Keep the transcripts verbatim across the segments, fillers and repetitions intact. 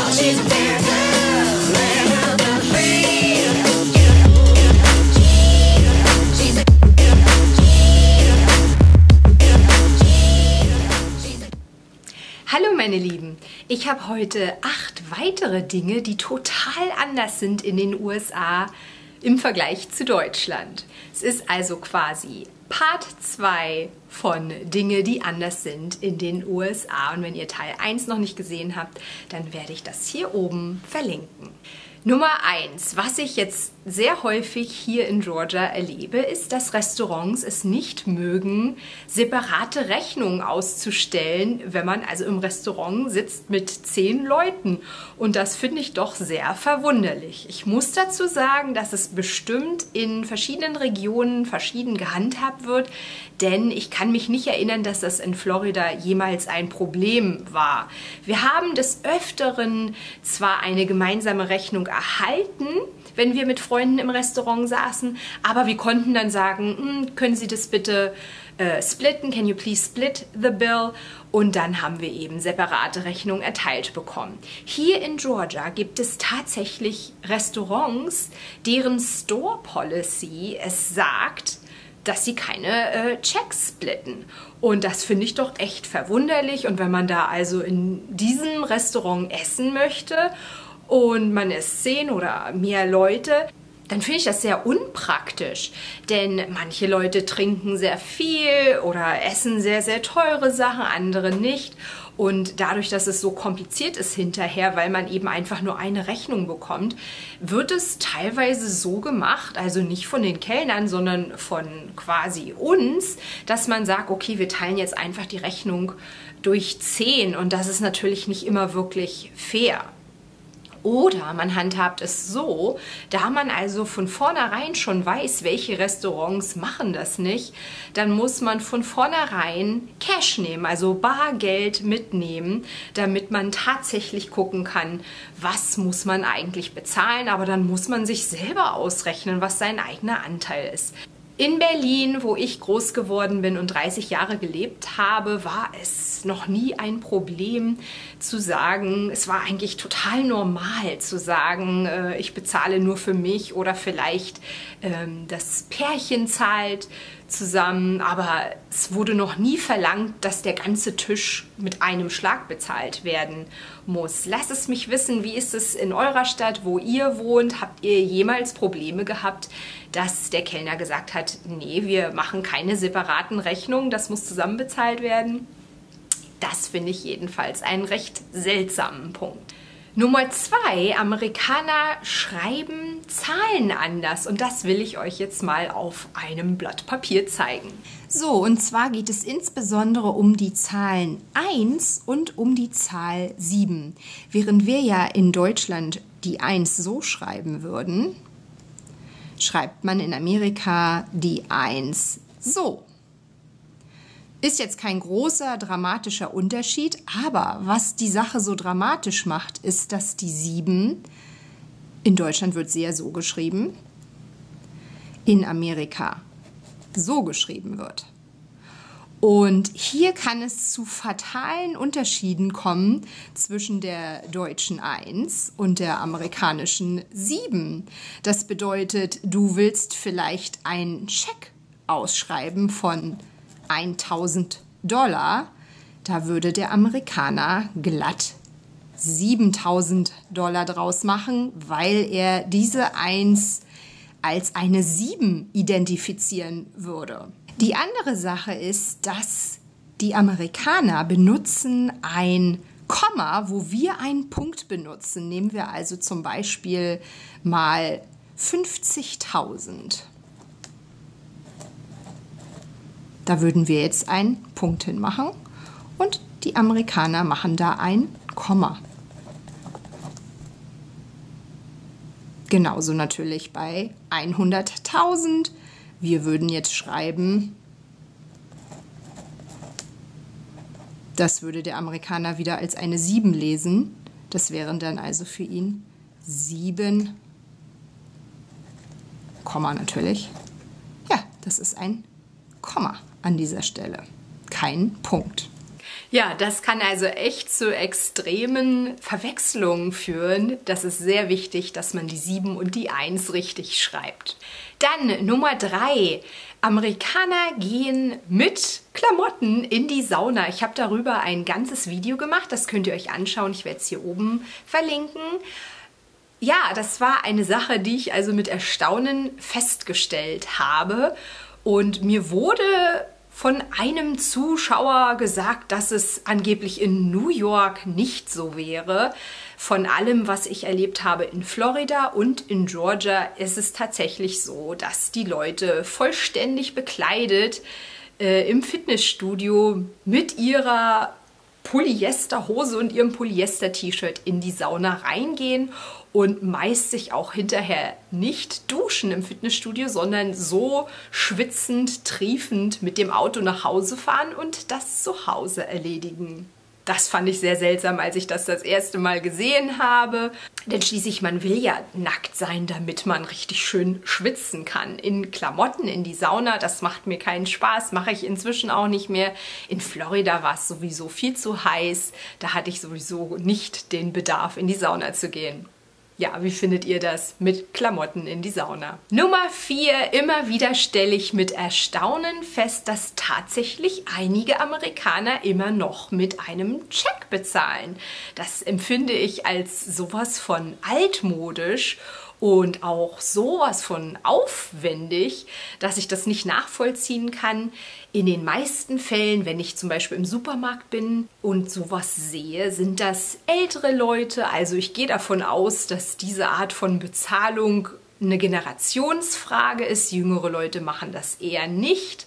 she's a bad girl, land of the free. She's a Hallo meine Lieben, ich habe heute acht weitere Dinge, die total anders sind in den U S A im Vergleich zu Deutschland. Es ist also quasi Part zwei von Dinge, die anders sind in den U S A. Und wenn ihr Teil eins noch nicht gesehen habt, dann werde ich das hier oben verlinken. Nummer eins, was ich jetzt sehr häufig hier in Georgia erlebe, ist, dass Restaurants es nicht mögen, separate Rechnungen auszustellen, wenn man also im Restaurant sitzt mit zehn Leuten. Und das finde ich doch sehr verwunderlich. Ich muss dazu sagen, dass es bestimmt in verschiedenen Regionen verschieden gehandhabt wird, denn ich kann mich nicht erinnern, dass das in Florida jemals ein Problem war. Wir haben des Öfteren zwar eine gemeinsame Rechnung erhalten, wenn wir mit Freunden im Restaurant saßen, aber wir konnten dann sagen, hm, können Sie das bitte äh, splitten, can you please split the bill? Und dann haben wir eben separate Rechnungen erteilt bekommen. Hier in Georgia gibt es tatsächlich Restaurants, deren Store Policy es sagt, dass sie keine äh, Checks splitten. Und das finde ich doch echt verwunderlich. Und wenn man da also in diesem Restaurant essen möchte und man ist zehn oder mehr Leute, dann finde ich das sehr unpraktisch. Denn manche Leute trinken sehr viel oder essen sehr, sehr teure Sachen, andere nicht. Und dadurch, dass es so kompliziert ist hinterher, weil man eben einfach nur eine Rechnung bekommt, wird es teilweise so gemacht, also nicht von den Kellnern, sondern von quasi uns, dass man sagt, okay, wir teilen jetzt einfach die Rechnung durch zehn. Und das ist natürlich nicht immer wirklich fair. Oder man handhabt es so, da man also von vornherein schon weiß, welche Restaurants machen das nicht, dann muss man von vornherein Cash nehmen, also Bargeld mitnehmen, damit man tatsächlich gucken kann, was muss man eigentlich bezahlen, aber dann muss man sich selber ausrechnen, was sein eigener Anteil ist. In Berlin, wo ich groß geworden bin und dreißig Jahre gelebt habe, war es noch nie ein Problem zu sagen, es war eigentlich total normal zu sagen, äh, ich bezahle nur für mich oder vielleicht ähm, das Pärchen zahlt zusammen, aber es wurde noch nie verlangt, dass der ganze Tisch mit einem Schlag bezahlt werden muss. Lasst es mich wissen, wie ist es in eurer Stadt, wo ihr wohnt? Habt ihr jemals Probleme gehabt, dass der Kellner gesagt hat, nee, wir machen keine separaten Rechnungen, das muss zusammen bezahlt werden? Das finde ich jedenfalls einen recht seltsamen Punkt. Nummer zwei, Amerikaner schreiben Zahlen anders und das will ich euch jetzt mal auf einem Blatt Papier zeigen. So, und zwar geht es insbesondere um die Zahlen eins und um die Zahl sieben. Während wir ja in Deutschland die eins so schreiben würden, schreibt man in Amerika die eins so. Ist jetzt kein großer, dramatischer Unterschied, aber was die Sache so dramatisch macht, ist, dass die sieben, in Deutschland wird sie ja so geschrieben, in Amerika so geschrieben wird. Und hier kann es zu fatalen Unterschieden kommen zwischen der deutschen eins und der amerikanischen sieben. Das bedeutet, du willst vielleicht einen Scheck ausschreiben von tausend Dollar, da würde der Amerikaner glatt siebentausend Dollar draus machen, weil er diese eins als eine sieben identifizieren würde. Die andere Sache ist, dass die Amerikaner benutzen ein Komma, wo wir einen Punkt benutzen. Nehmen wir also zum Beispiel mal fünfzigtausend. Da würden wir jetzt einen Punkt hinmachen und die Amerikaner machen da ein Komma. Genauso natürlich bei hunderttausend. Wir würden jetzt schreiben, das würde der Amerikaner wieder als eine sieben lesen. Das wären dann also für ihn sieben, Komma natürlich. Ja, das ist ein Komma an dieser Stelle, kein Punkt. Ja, das kann also echt zu extremen Verwechslungen führen. Das ist sehr wichtig, dass man die sieben und die eins richtig schreibt. Dann Nummer drei. Amerikaner gehen mit Klamotten in die Sauna. Ich habe darüber ein ganzes Video gemacht, das könnt ihr euch anschauen. Ich werde es hier oben verlinken. Ja, das war eine Sache, die ich also mit Erstaunen festgestellt habe. Und mir wurde von einem Zuschauer gesagt, dass es angeblich in New York nicht so wäre. Von allem, was ich erlebt habe in Florida und in Georgia, ist es tatsächlich so, dass die Leute vollständig bekleidet äh, im Fitnessstudio mit ihrer Polyesterhose und ihrem Polyester-T-Shirt in die Sauna reingehen und meist sich auch hinterher nicht duschen im Fitnessstudio, sondern so schwitzend, triefend mit dem Auto nach Hause fahren und das zu Hause erledigen. Das fand ich sehr seltsam, als ich das das erste Mal gesehen habe. Denn schließlich, man will ja nackt sein, damit man richtig schön schwitzen kann. In Klamotten, in die Sauna, das macht mir keinen Spaß, mache ich inzwischen auch nicht mehr. In Florida war es sowieso viel zu heiß. Da hatte ich sowieso nicht den Bedarf, in die Sauna zu gehen. Ja, wie findet ihr das mit Klamotten in die Sauna? Nummer vier. Immer wieder stelle ich mit Erstaunen fest, dass tatsächlich einige Amerikaner immer noch mit einem Scheck bezahlen. Das empfinde ich als sowas von altmodisch und auch sowas von aufwendig, dass ich das nicht nachvollziehen kann. In den meisten Fällen, wenn ich zum Beispiel im Supermarkt bin und sowas sehe, sind das ältere Leute. Also ich gehe davon aus, dass diese Art von Bezahlung eine Generationsfrage ist. Jüngere Leute machen das eher nicht.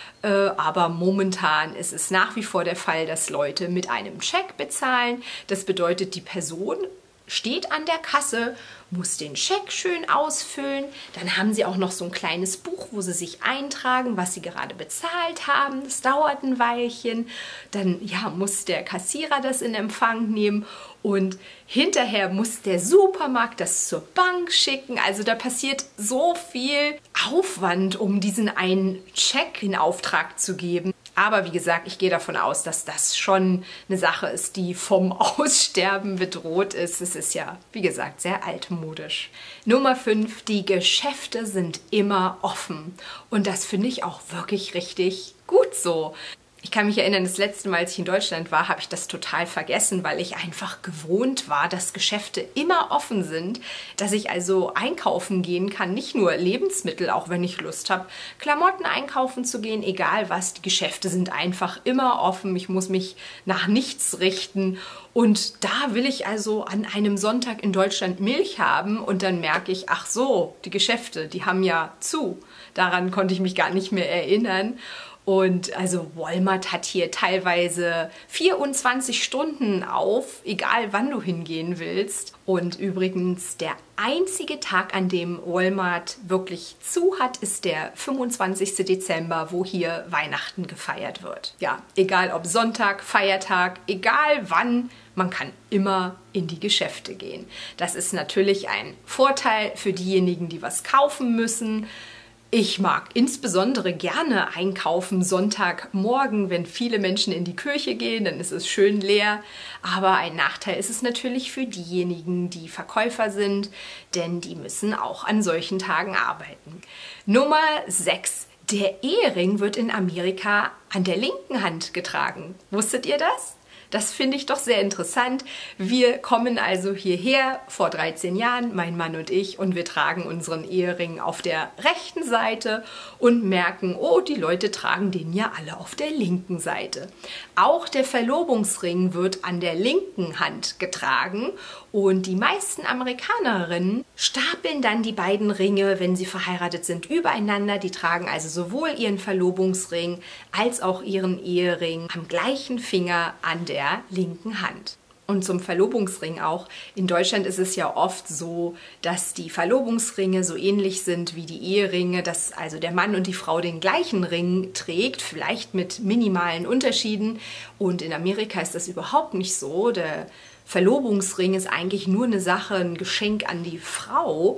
Aber momentan ist es nach wie vor der Fall, dass Leute mit einem Scheck bezahlen. Das bedeutet, die Person steht an der Kasse, muss den Scheck schön ausfüllen. Dann haben sie auch noch so ein kleines Buch, wo sie sich eintragen, was sie gerade bezahlt haben. Das dauert ein Weilchen. Dann ja, muss der Kassierer das in Empfang nehmen und hinterher muss der Supermarkt das zur Bank schicken. Also da passiert so viel Aufwand, um diesen einen Scheck in Auftrag zu geben. Aber wie gesagt, ich gehe davon aus, dass das schon eine Sache ist, die vom Aussterben bedroht ist. Es ist ja, wie gesagt, sehr altmodisch. Nummer fünf. Die Geschäfte sind immer offen. Und das finde ich auch wirklich richtig gut so. Ich kann mich erinnern, das letzte Mal, als ich in Deutschland war, habe ich das total vergessen, weil ich einfach gewohnt war, dass Geschäfte immer offen sind, dass ich also einkaufen gehen kann, nicht nur Lebensmittel, auch wenn ich Lust habe, Klamotten einkaufen zu gehen, egal was, die Geschäfte sind einfach immer offen, ich muss mich nach nichts richten und da will ich also an einem Sonntag in Deutschland Milch haben und dann merke ich, ach so, die Geschäfte, die haben ja zu. Daran konnte ich mich gar nicht mehr erinnern. Und also Walmart hat hier teilweise vierundzwanzig Stunden auf, egal wann du hingehen willst. Und übrigens der einzige Tag, an dem Walmart wirklich zu hat, ist der fünfundzwanzigste Dezember, wo hier Weihnachten gefeiert wird. Ja, egal ob Sonntag, Feiertag, egal wann, man kann immer in die Geschäfte gehen. Das ist natürlich ein Vorteil für diejenigen, die was kaufen müssen. Ich mag insbesondere gerne einkaufen Sonntagmorgen, wenn viele Menschen in die Kirche gehen, dann ist es schön leer. Aber ein Nachteil ist es natürlich für diejenigen, die Verkäufer sind, denn die müssen auch an solchen Tagen arbeiten. Nummer sechs. Der Ehering wird in Amerika an der linken Hand getragen. Wusstet ihr das? Das finde ich doch sehr interessant. Wir kommen also hierher vor dreizehn Jahren, mein Mann und ich, und wir tragen unseren Ehering auf der rechten Seite und merken, oh, die Leute tragen den ja alle auf der linken Seite. Auch der Verlobungsring wird an der linken Hand getragen und die meisten Amerikanerinnen stapeln dann die beiden Ringe, wenn sie verheiratet sind, übereinander. Die tragen also sowohl ihren Verlobungsring als auch ihren Ehering am gleichen Finger an der linken Hand. Und zum Verlobungsring auch. In Deutschland ist es ja oft so, dass die Verlobungsringe so ähnlich sind wie die Eheringe, dass also der Mann und die Frau den gleichen Ring trägt, vielleicht mit minimalen Unterschieden. Und in Amerika ist das überhaupt nicht so. Der Verlobungsring ist eigentlich nur eine Sache, ein Geschenk an die Frau.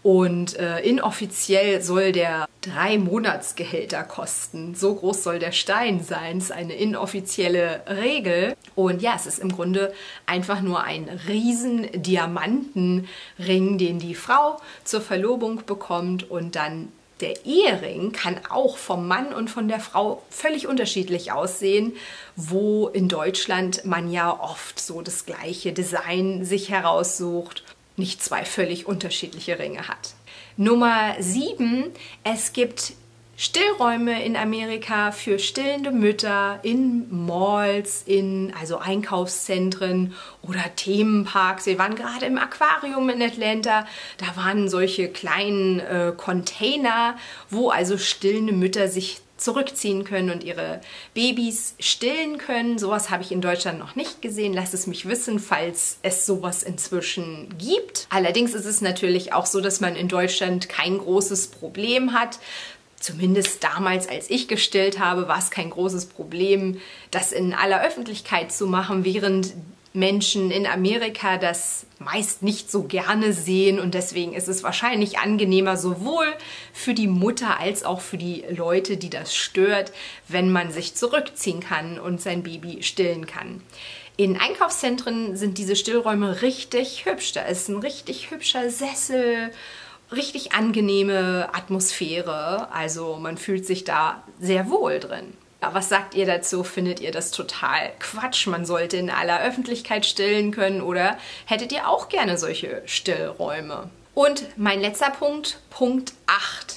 Und äh, inoffiziell soll der drei Monatsgehälter kosten. So groß soll der Stein sein. Das ist eine inoffizielle Regel. Und ja, es ist im Grunde einfach nur ein riesen Diamantenring, den die Frau zur Verlobung bekommt. Und dann der Ehering kann auch vom Mann und von der Frau völlig unterschiedlich aussehen, wo in Deutschland man ja oft so das gleiche Design sich heraussucht, nicht zwei völlig unterschiedliche Ringe hat. Nummer sieben, es gibt Stillräume in Amerika für stillende Mütter in Malls, in also Einkaufszentren oder Themenparks. Wir waren gerade im Aquarium in Atlanta, da waren solche kleinen äh, Container, wo also stillende Mütter sich zurückziehen können und ihre Babys stillen können. Sowas habe ich in Deutschland noch nicht gesehen. Lasst es mich wissen, falls es sowas inzwischen gibt. Allerdings ist es natürlich auch so, dass man in Deutschland kein großes Problem hat. Zumindest damals, als ich gestillt habe, war es kein großes Problem, das in aller Öffentlichkeit zu machen, während Menschen in Amerika das meist nicht so gerne sehen, und deswegen ist es wahrscheinlich angenehmer sowohl für die Mutter als auch für die Leute, die das stört, wenn man sich zurückziehen kann und sein Baby stillen kann. In Einkaufszentren sind diese Stillräume richtig hübsch. Da ist ein richtig hübscher Sessel, richtig angenehme Atmosphäre, also man fühlt sich da sehr wohl drin. Was sagt ihr dazu? Findet ihr das total Quatsch? Man sollte in aller Öffentlichkeit stillen können, oder hättet ihr auch gerne solche Stillräume? Und mein letzter Punkt, Punkt acht.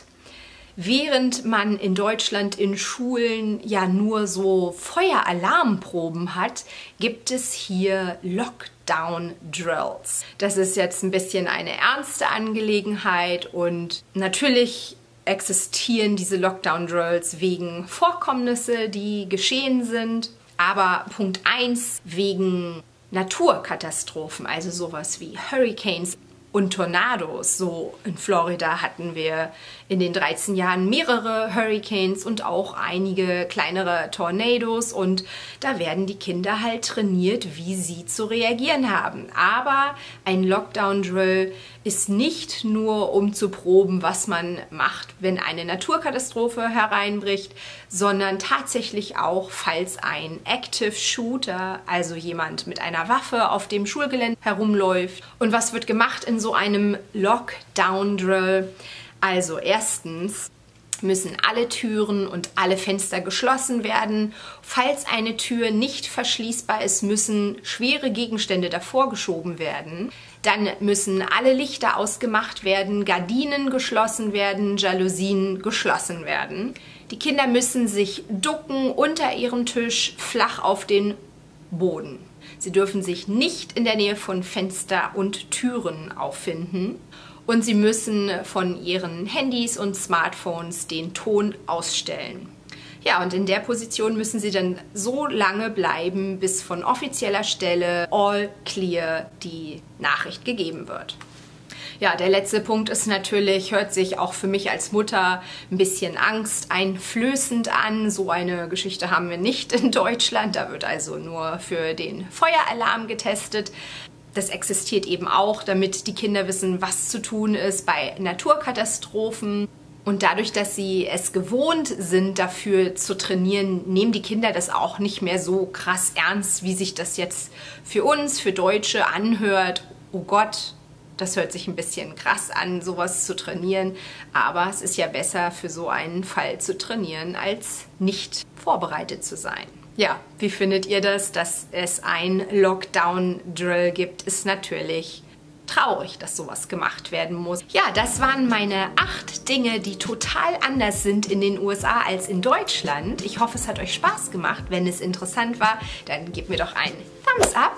Während man in Deutschland in Schulen ja nur so Feueralarmproben hat, gibt es hier Lockdown Drills. Das ist jetzt ein bisschen eine ernste Angelegenheit, und natürlich existieren diese Lockdown Drills wegen Vorkommnisse, die geschehen sind, aber Punkt eins wegen Naturkatastrophen, also sowas wie Hurricanes und Tornados. So in Florida hatten wir in den dreizehn Jahren mehrere Hurricanes und auch einige kleinere Tornados, und da werden die Kinder halt trainiert, wie sie zu reagieren haben. Aber ein Lockdown-Drill ist nicht nur, um zu proben, was man macht, wenn eine Naturkatastrophe hereinbricht, sondern tatsächlich auch, falls ein Active Shooter, also jemand mit einer Waffe auf dem Schulgelände herumläuft. Und was wird gemacht in so einem Lockdown-Drill? Also erstens müssen alle Türen und alle Fenster geschlossen werden. Falls eine Tür nicht verschließbar ist, müssen schwere Gegenstände davor geschoben werden. Dann müssen alle Lichter ausgemacht werden, Gardinen geschlossen werden, Jalousien geschlossen werden. Die Kinder müssen sich ducken unter ihrem Tisch, flach auf den Boden. Sie dürfen sich nicht in der Nähe von Fenster und Türen auffinden. Und sie müssen von ihren Handys und Smartphones den Ton ausstellen. Ja, und in der Position müssen sie dann so lange bleiben, bis von offizieller Stelle all clear die Nachricht gegeben wird. Ja, der letzte Punkt ist natürlich, hört sich auch für mich als Mutter ein bisschen angsteinflößend an. So eine Geschichte haben wir nicht in Deutschland. Da wird also nur für den Feueralarm getestet. Das existiert eben auch, damit die Kinder wissen, was zu tun ist bei Naturkatastrophen. Und dadurch, dass sie es gewohnt sind, dafür zu trainieren, nehmen die Kinder das auch nicht mehr so krass ernst, wie sich das jetzt für uns, für Deutsche anhört. Oh Gott, das hört sich ein bisschen krass an, sowas zu trainieren. Aber es ist ja besser, für so einen Fall zu trainieren, als nicht vorbereitet zu sein. Ja, wie findet ihr das? Dass es ein Lockdown-Drill gibt, ist natürlich traurig, dass sowas gemacht werden muss. Ja, das waren meine acht Dinge, die total anders sind in den U S A als in Deutschland. Ich hoffe, es hat euch Spaß gemacht. Wenn es interessant war, dann gebt mir doch einen Thumbs up.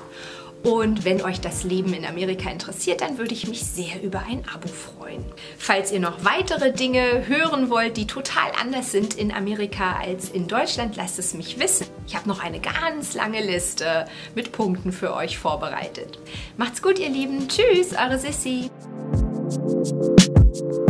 Und wenn euch das Leben in Amerika interessiert, dann würde ich mich sehr über ein Abo freuen. Falls ihr noch weitere Dinge hören wollt, die total anders sind in Amerika als in Deutschland, lasst es mich wissen. Ich habe noch eine ganz lange Liste mit Punkten für euch vorbereitet. Macht's gut, ihr Lieben. Tschüss, eure Sissi.